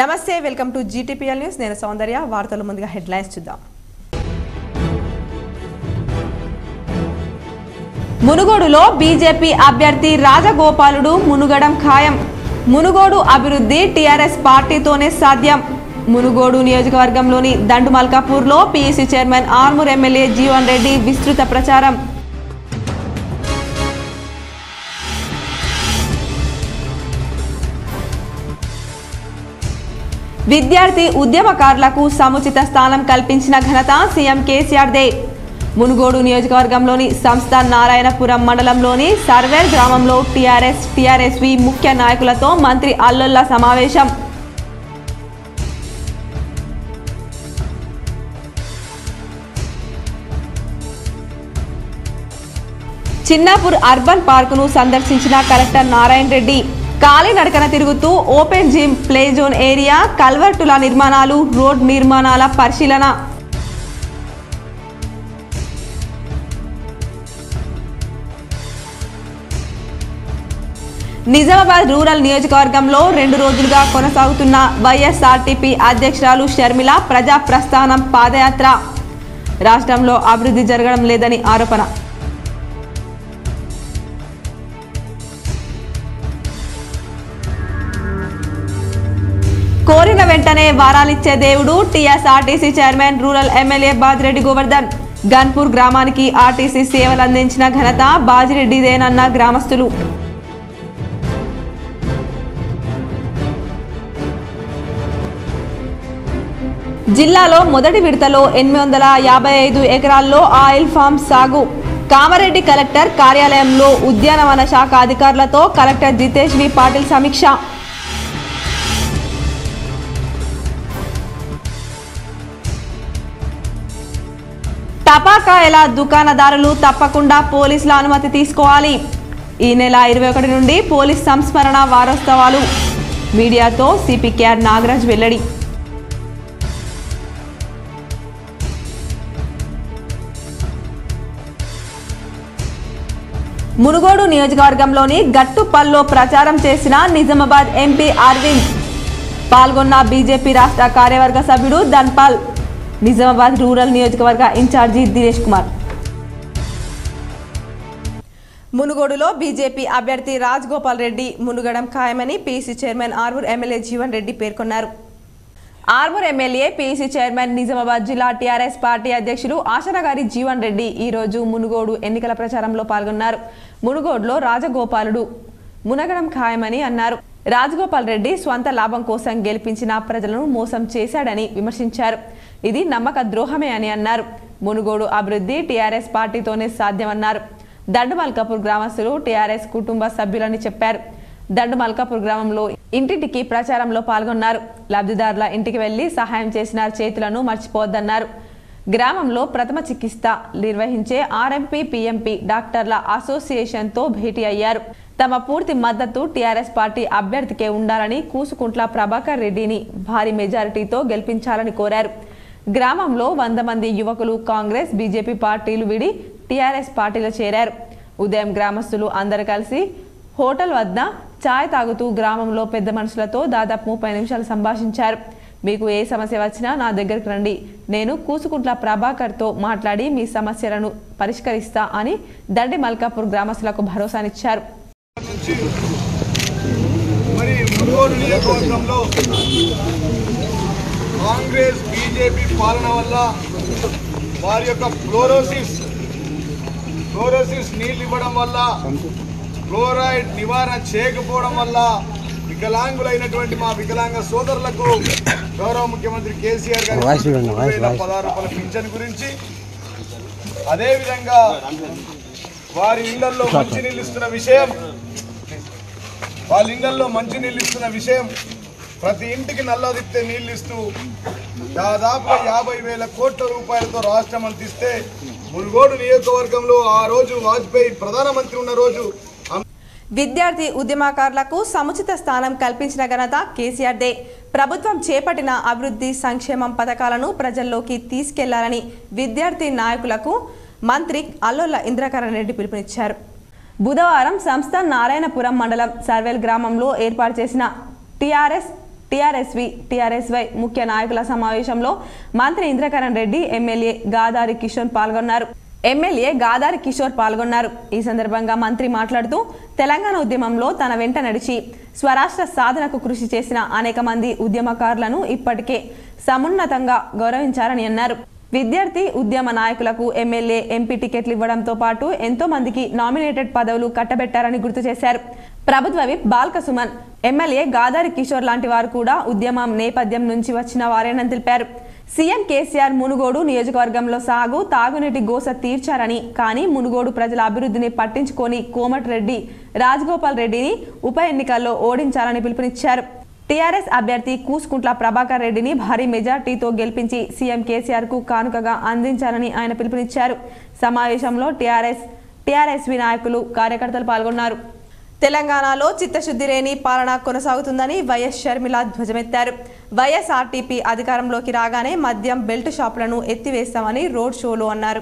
నమస్తే welcome to GTPL news నేను సౌందర్య వార్తల ముందుగా హెడ్లైన్స్ చూద్దాం మునుగోడులో బీజేపీ అభ్యర్థి రాజగోపాలుడు మునుగడం ఖాయం మునుగోడు అభివృద్ధి టీఆర్ఎస్ పార్టీతోనే సాధ్యం మునుగోడు నియోజకవర్గంలోని దండుమల్కాపూర్లో PC chairman Armoor MLA Jeevan Reddy విస్తృత ప్రచారం విద్యార్థి ఉద్యమకారులకు సముచిత స్థానం కల్పించిన ఘనత సీఎం కేసీఆర్దే మునుగోడు నియోజకవర్గంలోని సంస్థ నారాయణపురం మండలంలోని సర్వేర్ గ్రామంలో టీఆర్ఎస్వి ముఖ్య నాయకులతో మంత్రి అల్లొల్ల సమావేశం చిన్నాపూర్ అర్బన్ పార్కును సందర్శించిన కలెక్టర్ నారాయణ రెడ్డి కాలినడకన తిరుగుతూ open gym play zone area కల్వర్టుల నిర్మాణాలు రోడ్ నిర్మాణాల పరిశీలన నిజామాబాద్ రూరల్ నియోజకవర్గంలో 2 రోజులుగా కొనసాగుతున్న వైఎస్ఆర్టీపీ అధ్యక్షురాలు షర్మిల ప్రజా ప్రస్థానం పాదయాత్ర రాష్ట్రంలో అభివృద్ధి జరగడం లేదని ఆరోపణ కోరిన వెంటనే వారాలిచ్చే దేవుడు TSRTC chairman rural MLA Bajireddy Govardhan Ganpur గ్రామానికి ఆర్టీసీ సేవలు అందించిన ఘనత బాజిరెడ్డిదేనన్న గ్రామస్తులు జిల్లాలో మొదటి విడతలో 855 ఎకరాల్లో ఆయిల్ ఫామ్ సాగు కామారెడ్డి కలెక్టర్ కార్యాలయంలో ఉద్యానవన శాఖ అధికారులతో కలెక్టర్ జితేష్ వి పాటిల్ సమీక్ష టపాకాయల దుకాణదారులు తప్పకుండా పోలీసుల అనుమతి తీసుకోవాలి ఈ నెల 21 నుండి పోలీస్ సంస్మరణ వారోత్సవాలు మీడియాతో సిపి కేఆర్ నాగరాజ్ వెల్లడి మునుగోడు నియోజకవర్గంలోని గట్టుపల్లో ప్రచారం చేసిన నిజామాబాద్ ఎంపీ అరవింద్ పాల్గొన్న బీజేపీ రాష్ట్ర కార్యవర్గ సభ్యుడు ధన్పాల్ నిజామాబాద్ రూరల్ నియోజకవర్గ ఇన్ఛార్జి దినేష్ కుమార్ మునుగోడులో బీజేపీ అభ్యర్థి రాజగోపాల్ రెడ్డి మునుగడం ఖాయమని PC chairman Armoor MLA Jeevan Reddy పేర్కొన్నారు Armoor MLA PC chairman Nizamabad జిల్లా టీఆర్ఎస్ పార్టీ అధ్యక్షులు ఆశనగారి జీవన్ రెడ్డి ఈ రోజు మునుగోడు ఎన్నికల ప్రచారంలో పాల్గొన్నారు మునుగోడులో రాజగోపాలుడు మునగడం ఖాయమని అన్నారు రాజగోపాల్ రెడ్డి స్వంత లాభం కోసం గెలిపించిన ప్రజలను మోసం చేశాడని విమర్శించారు ఇది నమ్మక ద్రోహమే అని అన్నారు మునుగోడు అభివృద్ధి టీఆర్ఎస్ పార్టీతోనే సాధ్యమన్నారు దండుమల్కాపూర్ గ్రామస్తులు టీఆర్ఎస్ కుటుంబ సభ్యులని చెప్పారు దండుమల్కాపూర్ గ్రామంలో ఇంటింటికి ప్రచారంలో పాల్గొన్నారు లబ్ధిదారుల ఇంటికి వెళ్లి సహాయం చేసిన చేతులను మర్చిపోవద్దన్నారు గ్రామంలో ప్రథమ చికిత్స నిర్వహించే ఆర్ఎంపీ పీఎంపీ డాక్టర్ల అసోసియేషన్తో భేటీ అయ్యారు తమ పూర్తి మద్దతు టీఆర్ఎస్ పార్టీ అభ్యర్థికే ఉండాలని కూసుకుంట్ల ప్రభాకర్ రెడ్డిని భారీ మెజారిటీతో గెలిపించాలని కోరారు గ్రామంలో 100 మంది యువకులు కాంగ్రెస్ బీజేపీ పార్టీలు విడి టీఆర్ఎస్ పార్టీలో చేరారు ఉదయం గ్రామస్తులు అందరూ కలిసి హోటల్ వద్ద ఛాయ్ తాగుతూ గ్రామంలో పెద్ద మనుషులతో దాదాపు 30 నిమిషాలు సంభాషించారు మీకు ఏ సమస్య వచ్చినా నా దగ్గరికి రండి నేను కూసుకుంట్ల ప్రభాకర్తో మాట్లాడి మీ సమస్యలను పరిష్కరిస్తా అని దండి మల్కాపూర్ గ్రామస్తులకు భరోసానిచ్చారు కాంగ్రెస్ బీజేపీ పాలన వల్ల వారి యొక్క ఫ్లోరోసిస్ నీళ్ళు ఇవ్వడం వల్ల ఫ్లోరైడ్ నివారణ చేయకపోవడం వల్ల వికలాంగులైనటువంటి మా వికలాంగ సోదరులకు గౌరవ ముఖ్యమంత్రి కేసీఆర్ గారు 16 రూపాయల పింఛన్ గురించి అదేవిధంగా వారి ఇళ్లలో మంచినీళ్ళు ఇస్తున్న విషయం ప్రతి ఇంటికి నల్లదిప్తే నీళ్లు ఇస్తూ దాదాపు 50,000 కోట్ల రూపాయలతో రాష్ట్రం అందిస్తే మునుగోడు నియోజకవర్గంలో ఆ రోజు వాజ్పేయి ప్రధానమంత్రి ఉన్న రోజు విద్యార్థి ఉద్యమకారులకు సముచిత స్థానం కల్పించిన ఘనత కేసీఆర్దే ప్రభుత్వం చేపట్టిన అభివృద్ధి సంక్షేమం పథకాలను ప్రజల్లోకి తీసుకెళ్లాలని విద్యార్థి నాయకులకు మంత్రి అల్లొల్ల ఇంద్రకరణ్ రెడ్డి పిలుపునిచ్చారు బుధవారం సంస్థ నారాయణపురం మండలం సర్వేల్ గ్రామంలో ఏర్పాటు చేసిన టీఆర్ఎస్ టీఆర్ఎస్వై ముఖ్య నాయకుల సమావేశంలో మంత్రి ఇంద్రకరణ్ రెడ్డి, ఎమ్మెల్యే గాదారి కిషోర్ పాల్గొన్నారు. ఈ సందర్భంగా మంత్రి మాట్లాడుతూ తెలంగాణ ఉద్యమంలో తన వెంట నడిచి స్వరాష్ట్ర సాధనకు కృషి చేసిన అనేక మంది ఉద్యమకారులను ఇప్పటికే సమున్నతంగా గౌరవించారని అన్నారు. విద్యార్థి ఉద్యమ నాయకులకు ఎమ్మెల్యే, ఎంపీ టికెట్లు ఇవ్వడంతో పాటు ఎంతో మందికి నామినేటెడ్ పదవులు కట్టబెట్టారని గుర్తు చేశారు. ప్రభుత్వ విప్ బాల్క సుమన్, ఎమ్మెల్యే గాదారి కిషోర్ లాంటి వారు కూడా ఉద్యమం నేపథ్యం నుంచి వచ్చిన వారేనని తెలిపారు. సీఎం కేసీఆర్ మునుగోడు నియోజకవర్గంలో సాగు, తాగునీటి గోస తీర్చారని, కానీ మునుగోడు ప్రజల అభివృద్ధిని పట్టించుకొని కోమటిరెడ్డి రాజగోపాల్ రెడ్డిని ఉప ఎన్నికల్లో ఓడించాలని పిలుపునిచ్చారు. టీఆర్ఎస్ అభ్యర్థి కూసుకుంట్ల ప్రభాకర్ రెడ్డిని భారీ మెజార్టీతో గెలిపించి సీఎం కేసీఆర్ కు కానుకగా అందించాలని ఆయన పిలుపునిచ్చారు. సమావేశంలో టీఆర్ఎస్వి నాయకులు, కార్యకర్తలు పాల్గొన్నారు. తెలంగాణలో చిత్తశుద్ధి లేని పాలన కొనసాగుతుందని వైఎస్ షర్మిల ధ్వజమెత్తారు. వైఎస్ఆర్టీపీ అధికారంలోకి రాగానే మద్యం బెల్ట్ షాపులను ఎత్తివేస్తామని రోడ్ షోలో అన్నారు.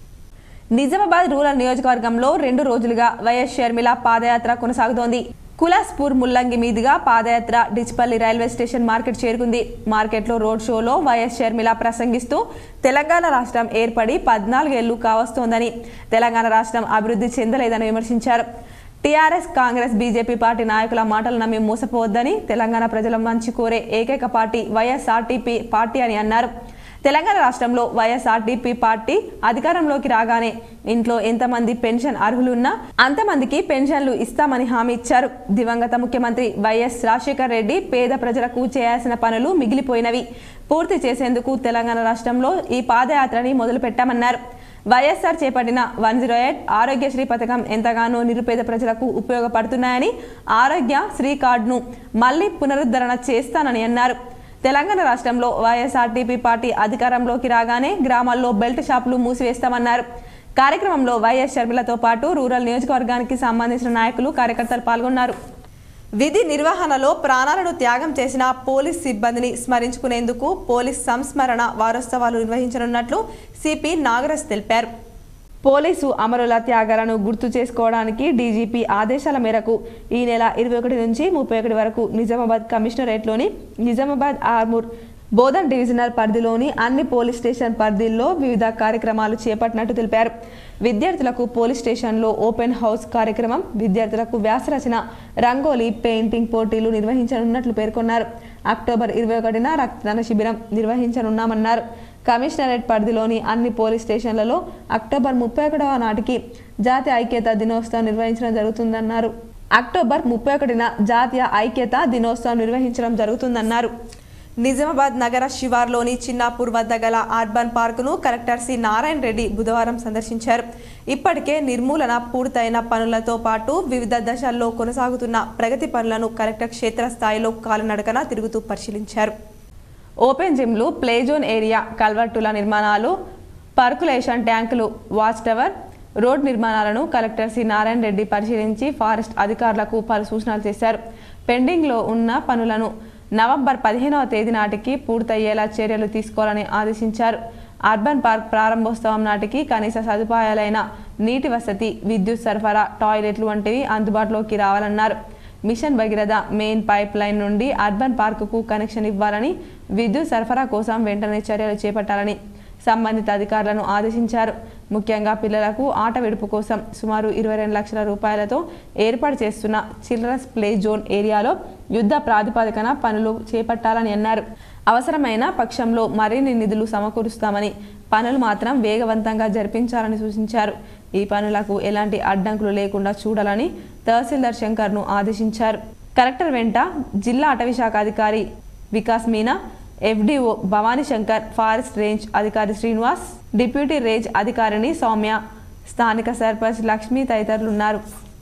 నిజామాబాద్ రూరల్ నియోజకవర్గంలో 2 రోజులుగా వైఎస్ షర్మిల పాదయాత్ర కొనసాగుతోంది. కులాస్పూర్ ముల్లంగి మీదుగా పాదయాత్ర డిచ్పల్లి రైల్వే స్టేషన్ మార్కెట్ చేరుకుంది. మార్కెట్లో రోడ్ షోలో వైఎస్ షర్మిల ప్రసంగిస్తూ తెలంగాణ రాష్ట్రం ఏర్పడి 14 ఏళ్లు కావస్తోందని, తెలంగాణ రాష్ట్రం అభివృద్ధి చెందలేదని విమర్శించారు. టీఆర్ఎస్, కాంగ్రెస్, బీజేపీ పార్టీ నాయకుల మాటలు నమ్మి మోసపోవద్దని, తెలంగాణ ప్రజల మంచి కోరే ఏకైక పార్టీ వైఎస్ఆర్టీపీ పార్టీ అని అన్నారు. తెలంగాణ రాష్ట్రంలో వైఎస్ఆర్టీపీ పార్టీ అధికారంలోకి రాగానే ఇంట్లో ఎంతమంది పెన్షన్ అర్హులున్నా అంతమందికి పెన్షన్లు ఇస్తామని హామీ ఇచ్చారు. దివంగత ముఖ్యమంత్రి వైఎస్ రాజశేఖర్ రెడ్డి పేద ప్రజలకు చేయాల్సిన పనులు మిగిలిపోయినవి పూర్తి చేసేందుకు తెలంగాణ రాష్ట్రంలో ఈ పాదయాత్రని మొదలుపెట్టామన్నారు. వైఎస్ఆర్ చేపట్టిన 108 ఆరోగ్యశ్రీ పథకం ఎంతగానో నిరుపేద ప్రజలకు ఉపయోగపడుతున్నాయని, ఆరోగ్య శ్రీ కార్డును మళ్లీ పునరుద్ధరణ చేస్తానని అన్నారు. తెలంగాణ రాష్ట్రంలో వైఎస్ఆర్టీపీ పార్టీ అధికారంలోకి రాగానే గ్రామాల్లో బెల్ట్ షాపులు మూసివేస్తామన్నారు. కార్యక్రమంలో వైఎస్ షర్మిలతో పాటు రూరల్ నియోజకవర్గానికి సంబంధించిన నాయకులు, కార్యకర్తలు పాల్గొన్నారు. విధి నిర్వహణలో ప్రాణాలను త్యాగం చేసిన పోలీస్ సిబ్బందిని స్మరించుకునేందుకు పోలీస్ సంస్మరణ వారోత్సవాలు నిర్వహించనున్నట్లు సిపి నాగరాజ్ తెలిపారు. పోలీసు అమరుల త్యాగాలను గుర్తు చేసుకోవడానికి డీజీపీ ఆదేశాల మేరకు ఈ నెల 21 నుంచి 31 వరకు నిజామాబాద్ కమిషనరేట్లోని నిజామాబాద్ ఆర్మూర్ బోధన్ డివిజనల్ పరిధిలోని అన్ని పోలీస్ స్టేషన్ పరిధిల్లో వివిధ కార్యక్రమాలు చేపట్టినట్టు తెలిపారు. విద్యార్థులకు పోలీస్ స్టేషన్లో ఓపెన్ హౌస్ కార్యక్రమం, విద్యార్థులకు వ్యాసరచన, రంగోలీ, పెయింటింగ్ పోటీలు నిర్వహించనున్నట్లు పేర్కొన్నారు. అక్టోబర్ 21న రక్తదాన శిబిరం నిర్వహించనున్నామన్నారు. కమిషనరేట్ పరిధిలోని అన్ని పోలీస్ స్టేషన్లలో అక్టోబర్ 31వ నాటికి జాతీయ ఐక్యతా దినోత్సవం నిర్వహించడం జరుగుతుందన్నారు. అక్టోబర్ 31న జాతీయ ఐక్యతా దినోత్సవం నిర్వహించడం జరుగుతుందన్నారు. నిజామాబాద్ నగర శివార్లోని చిన్నాపూర్ వద్ద గల అర్బన్ పార్కును కలెక్టర్ సి నారాయణ రెడ్డి బుధవారం సందర్శించారు. ఇప్పటికే నిర్మూలన పూర్తయిన పనులతో పాటు వివిధ దశల్లో కొనసాగుతున్న ప్రగతి పనులను కలెక్టర్ క్షేత్రస్థాయిలో కాలినడకన తిరుగుతూ పరిశీలించారు. ఓపెన్ జిమ్లు, ప్లే జోన్ ఏరియా, కల్వర్టుల నిర్మాణాలు, పర్కులేషన్ ట్యాంకులు, వాచ్ టవర్, రోడ్ నిర్మాణాలను కలెక్టర్ సి నారాయణ రెడ్డి పరిశీలించి ఫారెస్ట్ అధికారులకు పలు సూచనలు చేశారు. పెండింగ్లో ఉన్న పనులను నవంబర్ 15వ తేదీ నాటికి పూర్తయ్యేలా చర్యలు తీసుకోవాలని ఆదేశించారు. అర్బన్ పార్క్ ప్రారంభోత్సవం నాటికి కనీస సదుపాయాలైన నీటి వసతి, విద్యుత్ సరఫరా, టాయిలెట్లు వంటివి అందుబాటులోకి రావాలన్నారు. Mission Bhagiratha main pipe line నుండి అర్బన్ పార్కుకు కనెక్షన్ ఇవ్వాలని, విద్యుత్ సరఫరా కోసం వెంటనే చర్యలు చేపట్టాలని సంబంధిత అధికారులను ఆదేశించారు. ముఖ్యంగా పిల్లలకు ఆట విడుపు కోసం సుమారు 22 లక్షల రూపాయలతో ఏర్పాటు చేస్తున్న చిల్డ్రన్స్ ప్లే జోన్ ఏరియాలో యుద్ధ ప్రాతిపదికన పనులు చేపట్టాలని అన్నారు. అవసరమైన పక్షంలో మరిన్ని నిధులు సమకూరుస్తామని, పనులు మాత్రం వేగవంతంగా జరిపించాలని సూచించారు. ఈ పనులకు ఎలాంటి అడ్డంకులు లేకుండా చూడాలని తహసీల్దార్ శంకర్ను ఆదేశించారు. కలెక్టర్ వెంట జిల్లా అటవీ శాఖ అధికారి Vikas Meena, FDO Bhavani Shankar, forest range అధికారి శ్రీనివాస్, డిప్యూటీ రేంజ్ అధికారిని సౌమ్య, స్థానిక సర్పంచ్ లక్ష్మి తదితరులు ఉన్నారు.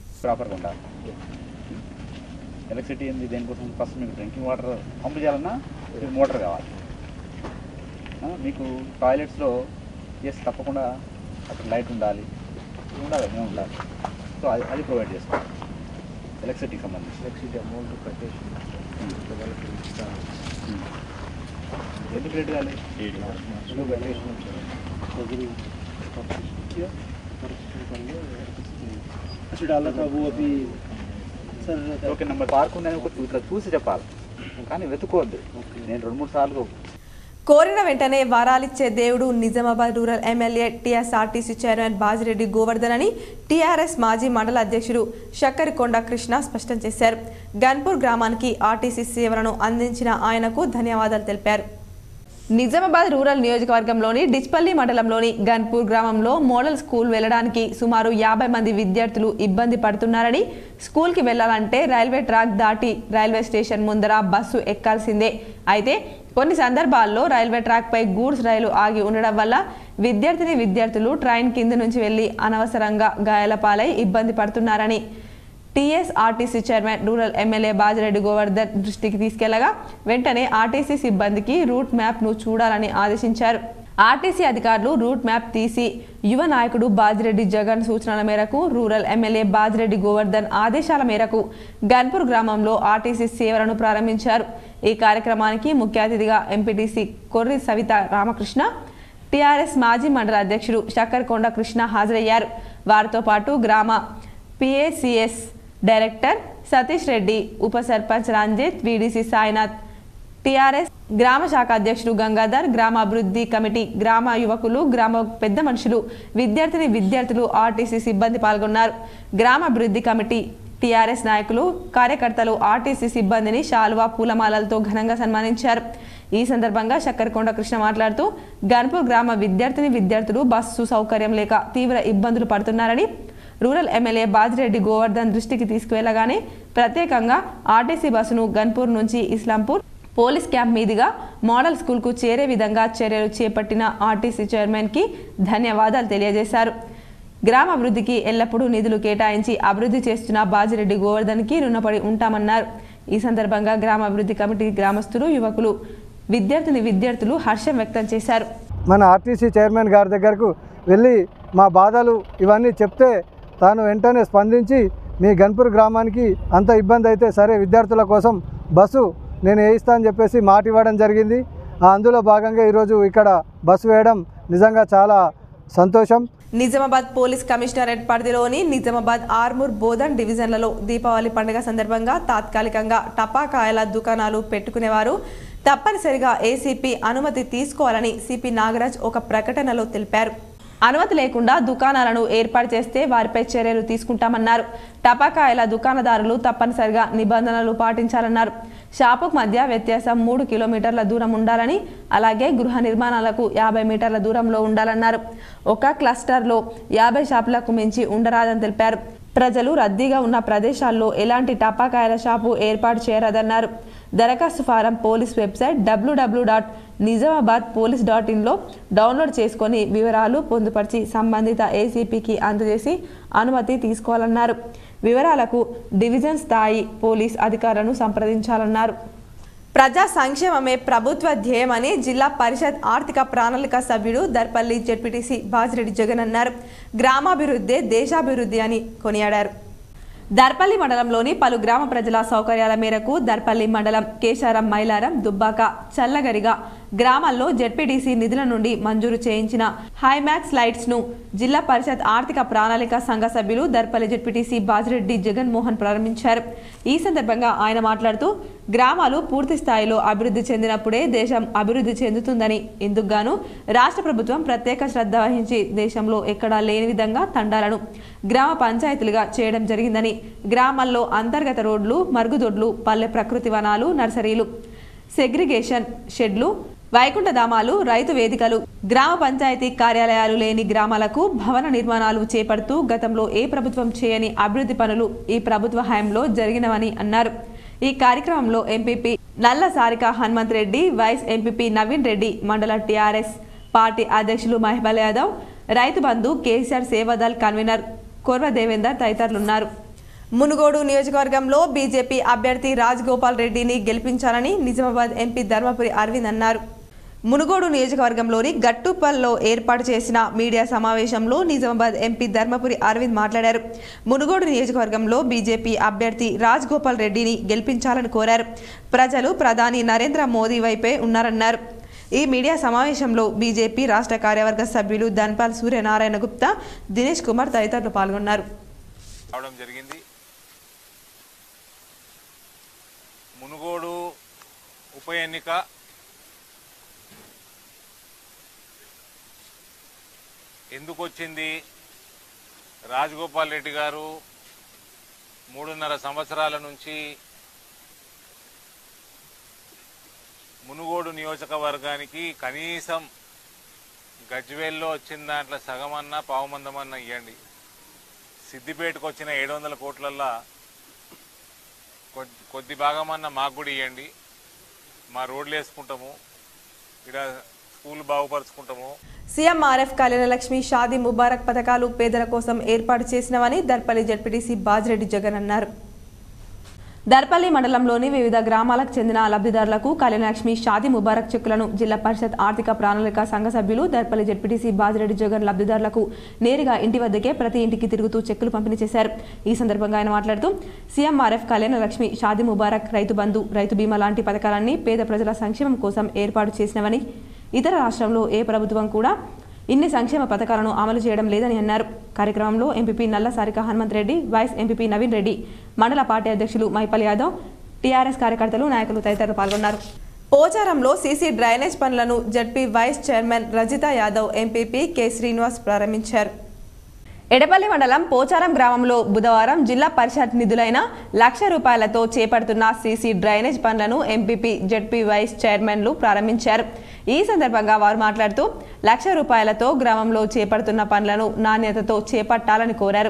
ఎలక్ట్రిసిటీ ఏంది, దేనికోసం ఫస్ట్ మీకు డ్రింకింగ్ వాటర్ పంపు చేయాలన్నా మోటార్ కావాలి. మీకు టాయిలెట్స్లో తప్పకుండా అక్కడ లైట్ ఉండాలి, మేము ఉండాలి. సో అది ప్రొవైడ్ చేస్తాం. ఎలక్ట్రిసిటీకి సంబంధించి ఎలక్ట్రిసిటీ అమౌంట్ కట్టేసి ఎందుకు రేట్ కావాలి? ఓకే నెంబర్ పార్క్ ఉందని ఒక చూసి చెప్పాలి. కానీ వెతుక్కోవద్దు. నేను 2-3 సార్లు కోరిన వెంటనే వరాలిచ్చే దేవుడు Nizamabad rural MLA TSRTC chairman Bajireddy Govardhan అని టీఆర్ఎస్ మాజీ మండల అధ్యక్షుడు షక్కరికొండ కృష్ణ స్పష్టం చేశారు. గన్పూర్ గ్రామానికి ఆర్టీసీ సేవలను అందించిన ఆయనకు ధన్యవాదాలు తెలిపారు. నిజామాబాద్ రూరల్ నియోజకవర్గంలోని డిచ్పల్లి మండలంలోని గన్పూర్ గ్రామంలో మోడల్ స్కూల్ వెళ్లడానికి సుమారు 50 మంది విద్యార్థులు ఇబ్బంది పడుతున్నారని, స్కూల్కి వెళ్లాలంటే రైల్వే ట్రాక్ దాటి రైల్వే స్టేషన్ ముందర బస్సు ఎక్కాల్సిందే. అయితే కొన్ని సందర్భాల్లో రైల్వే ట్రాక్ పై గూడ్స్ రైలు ఆగి ఉండడం వల్ల విద్యార్థులు ట్రైన్ కింద నుంచి వెళ్లి అనవసరంగా గాయాల పాలై ఇబ్బంది పడుతున్నారని TSRTC chairman rural MLA Bajireddy Govardhan దృష్టికి తీసుకెళ్లగా వెంటనే ఆర్టీసీ సిబ్బందికి రూట్ మ్యాప్ ను చూడాలని ఆదేశించారు. ఆర్టీసీ అధికారులు రూట్ మ్యాప్ తీసి యువ నాయకుడు బాజిరెడ్డి జగన్ సూచనల మేరకు రూరల్ ఎమ్మెల్యే బాజిరెడ్డి గోవర్ధన్ ఆదేశాల మేరకు గన్పూర్ గ్రామంలో ఆర్టీసీ సేవలను ప్రారంభించారు. ఈ కార్యక్రమానికి ముఖ్య అతిథిగా ఎంపీటీసీ కొర్రి సవిత రామకృష్ణ, టీఆర్ఎస్ మాజీ మండల అధ్యక్షుడు షక్కరికొండ కృష్ణ హాజరయ్యారు. వారితో పాటు గ్రామ పిఏసిఎస్ డైరెక్టర్ సతీష్ రెడ్డి, ఉప సర్పంచ్ రంజిత్, వీడీసీ సాయినాథ్, టీఆర్ఎస్ గ్రామ శాఖ అధ్యక్షుడు గంగాధర్, గ్రామ అభివృద్ధి కమిటీ, గ్రామ యువకులు, గ్రామ పెద్ద మనుషులు, విద్యార్థులు, ఆర్టీసీ సిబ్బంది పాల్గొన్నారు. గ్రామ అభివృద్ధి కమిటీ, టీఆర్ఎస్ నాయకులు, కార్యకర్తలు ఆర్టీసీ సిబ్బందిని శాలువా, పూలమాలలతో ఘనంగా సన్మానించారు. ఈ సందర్భంగా షక్కరికొండ కృష్ణ మాట్లాడుతూ గన్పూర్ గ్రామ విద్యార్థులు బస్సు సౌకర్యం లేక తీవ్ర ఇబ్బందులు పడుతున్నారని, రూరల్ ఎమ్మెల్యే బాజిరెడ్డి గోవర్ధన్ దృష్టికి తీసుకువెళ్లగానే ప్రత్యేకంగా ఆర్టీసీ బస్సును గన్పూర్ నుంచి ఇస్లాంపూర్ పోలీస్ క్యాంప్ మీదుగా మోడల్ స్కూల్కు చేరే విధంగా చర్యలు చేపట్టిన ఆర్టీసీ చైర్మన్కి ధన్యవాదాలు తెలియజేశారు. గ్రామ అభివృద్ధికి ఎల్లప్పుడూ నిధులు కేటాయించి అభివృద్ధి చేస్తున్న బాజిరెడ్డి గోవర్ధన్కి రుణపడి ఉంటామన్నారు. ఈ సందర్భంగా గ్రామ అభివృద్ధి కమిటీ గ్రామస్తులు, యువకులు, విద్యార్థులు హర్షం వ్యక్తం చేశారు. మన ఆర్టీసీ చైర్మన్ గారి దగ్గరకు వెళ్ళి మా బాధలు ఇవన్నీ చెప్తే తాను వెంటనే స్పందించి మీ గన్పూర్ గ్రామానికి అంత ఇబ్బంది అయితే సరే విద్యార్థుల కోసం బస్సు నేను వేయిస్తా అని చెప్పేసి మాట ఇవ్వడం జరిగింది. అందులో భాగంగా ఈరోజు ఇక్కడ బస్సు వేయడం నిజంగా చాలా సంతోషం. నిజామాబాద్ పోలీస్ కమిషనరేట్ పరిధిలోని నిజామాబాద్, ఆర్మూర్, బోధన్ డివిజన్లలో దీపావళి పండుగ సందర్భంగా తాత్కాలికంగా టపాకాయల దుకాణాలు పెట్టుకునేవారు తప్పనిసరిగా ఏసీపీ అనుమతి తీసుకోవాలని సిపి నాగరాజ్ ఒక ప్రకటనలో తెలిపారు. అనుమతి లేకుండా దుకాణాలను ఏర్పాటు చేస్తే వారిపై చర్యలు తీసుకుంటామన్నారు. టపాకాయల దుకాణదారులు తప్పనిసరిగా నిబంధనలు పాటించాలన్నారు. షాపుకు మధ్య వ్యత్యాసం 3 కిలోమీటర్ల దూరం ఉండాలని, అలాగే గృహ నిర్మాణాలకు 50 మీటర్ల దూరంలో ఉండాలన్నారు. ఒక క్లస్టర్లో 50 షాపులకు మించి ఉండరాదని తెలిపారు. ప్రజలు రద్దీగా ఉన్న ప్రదేశాల్లో ఎలాంటి టపాకాయల షాపు ఏర్పాటు చేయరాదన్నారు. దరఖాస్తు ఫారం పోలీస్ వెబ్సైట్ www.nizamabadpolice.in లో డౌన్లోడ్ చేసుకొని వివరాలు పొందుపరిచి సంబంధిత ఏసీపీకి అందజేసి అనుమతి తీసుకోవాలన్నారు. వివరాలకు డివిజన్ స్థాయి పోలీస్ అధికారులను సంప్రదించాలన్నారు. ప్రజా సంక్షేమమే ప్రభుత్వ ధ్యేయమని జిల్లా పరిషత్ ఆర్థిక ప్రణాళిక సభ్యుడు దర్పల్లి జెడ్పీటీసీ బాజిరెడ్డి జగన్ అన్నారు. గ్రామాభివృద్ధే దేశాభివృద్ధి అని కొనియాడారు. దర్పల్లి మండలంలోని పలు గ్రామ ప్రజల సౌకర్యాల మేరకు దర్పల్లి మండలం కేశారం, మైలారం, దుబ్బాక, చల్లగరిగా గ్రామాల్లో జెడ్పీటీసీ నిధుల నుండి మంజూరు చేయించిన హైమాక్స్ లైట్స్ ను జిల్లా పరిషత్ ఆర్థిక ప్రణాళిక సంఘ సభ్యులు దర్పల్లి జెడ్పీటీసీ బాజిరెడ్డి జగన్ మోహన్ ప్రారంభించారు. ఈ సందర్భంగా ఆయన మాట్లాడుతూ గ్రామాలు పూర్తి స్థాయిలో అభివృద్ధి చెందినప్పుడే దేశం అభివృద్ధి చెందుతుందని, ఇందుకుగాను రాష్ట్ర ప్రభుత్వం ప్రత్యేక శ్రద్ధ వహించి దేశంలో ఎక్కడా లేని విధంగా తండాలను గ్రామ పంచాయతీలుగా చేయడం జరిగిందని, గ్రామాల్లో అంతర్గత రోడ్లు, మరుగుదొడ్లు, పల్లె ప్రకృతి వనాలు, నర్సరీలు, సెగ్రిగేషన్ షెడ్లు, వైకుంఠధామాలు, రైతు వేదికలు, గ్రామ పంచాయతీ కార్యాలయాలు లేని గ్రామాలకు భవన నిర్మాణాలు చేపడుతూ గతంలో ఏ ప్రభుత్వం చేయని అభివృద్ధి పనులు ఈ ప్రభుత్వ హయాంలో జరిగినవని అన్నారు. ఈ కార్యక్రమంలో MPP Nalla Sarika Hanumanth Reddy, vice MPP Naveen Reddy, మండల టీఆర్ఎస్ పార్టీ అధ్యక్షులు మహిబల్ యాదవ్, రైతు బంధు కేసీఆర్ సేవాదల్ కన్వీనర్ కొర్వ దేవేందర్ తదితరులున్నారు. మునుగోడు నియోజకవర్గంలో బీజేపీ అభ్యర్థి రాజగోపాల్ రెడ్డిని గెలిపించాలని నిజామాబాద్ ఎంపీ ధర్మపురి అరవింద్ అన్నారు. మునుగోడు నియోజకవర్గంలోని గట్టుపల్లో ఏర్పాటు చేసిన మీడియా సమావేశంలో నిజామాబాద్ ఎంపీ ధర్మపురి అరవింద్ మాట్లాడారు. మునుగోడు నియోజకవర్గంలో బీజేపీ అభ్యర్థి రాజగోపాల్ రెడ్డిని గెలిపించాలని కోరారు. ప్రజలు ప్రధాని నరేంద్ర మోదీ వైపే ఉన్నారన్నారు. ఈ మీడియా సమావేశంలో బీజేపీ రాష్ట్ర కార్యవర్గ సభ్యులు ధన్పాల్ సూర్యనారాయణ గుప్తా, దినేష్ కుమార్ తదితరులు పాల్గొన్నారు. మునుగోడు ఉప ఎన్నిక ఎందుకు వచ్చింది? రాజగోపాల్ రెడ్డి గారు 3.5 సంవత్సరాల నుంచి మునుగోడు నియోజకవర్గానికి కనీసం గజ్వేల్లో వచ్చిన దాంట్లో సగమన్నా పావుమందమన్నా ఇవ్వండి. సిద్దిపేటకు వచ్చిన 700 కోట్లల్లో కొద్ది భాగమన్నా మాకు కూడా ఇవ్వండి. మా రోడ్లు వేసుకుంటాము, ఇక్కడ స్కూల్ బాగుపరుచుకుంటాము. సీఎంఆర్ఎఫ్ కళ్యాణలక్ష్మి షాదీ ముబారక్ పథకాలు పేదల కోసం ఏర్పాటు చేసినవని దర్పల్లి జడ్పీటీసీ బాజిరెడ్డి జగన్ అన్నారు. దర్పల్లి మండలంలోని వివిధ గ్రామాలకు చెందిన లబ్ధిదారులకు కళ్యాణలక్ష్మి షాదీ ముబారక్ చెక్కులను జిల్లా పరిషత్ ఆర్థిక ప్రణాళిక సంఘ సభ్యులు దర్పల్లి జడ్పీటీసీ బాజిరెడ్డి జగన్ లబ్ధిదారులకు నేరుగా ఇంటి వద్దకే ప్రతి ఇంటికి తిరుగుతూ చెక్కులు పంపిణీ చేశారు. ఈ సందర్భంగా ఆయన మాట్లాడుతూ సీఎంఆర్ఎఫ్ కళ్యాణలక్ష్మి షాదీ ముబారక్, రైతు బంధు, రైతు బీమా లాంటి పథకాలన్నీ పేద ప్రజల సంక్షేమం కోసం ఏర్పాటు చేసినవని, ఇతర రాష్ట్రంలో ఏ ప్రభుత్వం కూడా ఇన్ని సంక్షేమ పథకాలను అమలు చేయడం లేదని అన్నారు. కార్యక్రమంలో MPP Nalla Sarika Hanumanth Reddy, vice MPP Naveen Reddy, మండల పార్టీ అధ్యక్షులు మైపల్ యాదవ్, టీఆర్ఎస్ కార్యకర్తలు, నాయకులు తదితరులు పాల్గొన్నారు. పోచారంలో సీసీ డ్రైనేజ్ పనులను ZP vice chairman Rajitha Yadav, MPP K Srinivas ప్రారంభించారు. ఎడపల్లి మండలం పోచారం గ్రామంలో బుధవారం జిల్లా పరిషత్ నిధులైన ₹1,00,000 చేపడుతున్న సీసీ డ్రైనేజ్ పనులను ఎంపీపీ, జడ్పీ వైస్ చైర్మన్లు ప్రారంభించారు. ఈ సందర్భంగా వారు మాట్లాడుతూ ₹1,00,000 గ్రామంలో చేపడుతున్న పనులను నాణ్యతతో చేపట్టాలని కోరారు.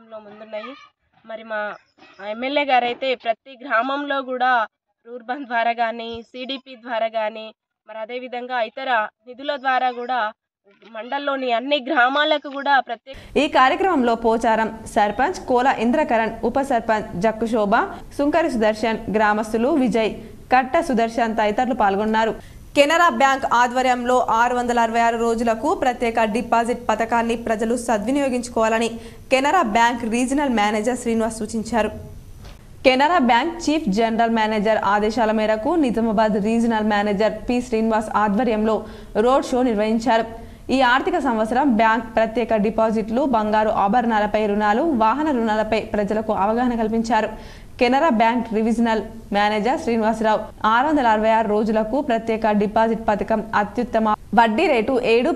మరి మా ఎమ్మెల్యే గారైతే ప్రతి గ్రామంలో కూడా రూర్బన్ ద్వారా కానీ, సిడిపి ద్వారా కానీ, మరి అదేవిధంగా ఇతర నిధుల ద్వారా కూడా మండలంలోని అన్ని గ్రామాలకు కూడా ఈ కార్యక్రమంలో పోచారం సర్పంచ్ కోల ఇంద్రకరణ్, ఉప సర్పంచ్ జక్కు శోభ, సుంకరి సుదర్శన్, గ్రామస్తులు విజయ్, కట్ట సుదర్శన్ తదితరులు పాల్గొన్నారు. కెనరా బ్యాంక్ ఆధ్వర్యంలో 666 రోజులకు ప్రత్యేక డిపాజిట్ పథకాన్ని ప్రజలు సద్వినియోగించుకోవాలని Canara bank regional manager Srinivas సూచించారు. Canara bank chief general manager ఆదేశాల మేరకు Nizamabad regional manager P Srinivas ఆధ్వర్యంలో రోడ్ షో నిర్వహించారు. ఈ ఆర్థిక సంవత్సరం బ్యాంక్ ప్రత్యేక డిపాజిట్లు, బంగారు ఆభరణాలపై రుణాలు, వాహన రుణాలపై ప్రజలకు అవగాహన కల్పించారు. Canara bank regional manager Srinivasa Rao 666 రోజులకు ప్రత్యేక డిపాజిట్ పథకం అత్యుత్తమ వడ్డీ రేటు